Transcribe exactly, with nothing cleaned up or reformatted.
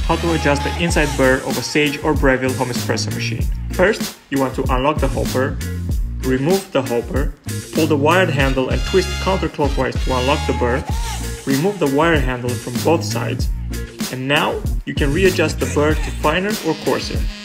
how to adjust the inside burr of a Sage or Breville home espresso machine. First, you want to unlock the hopper, remove the hopper, pull the wired handle and twist counterclockwise to unlock the burr, remove the wire handle from both sides, and now you can readjust the burr to finer or coarser.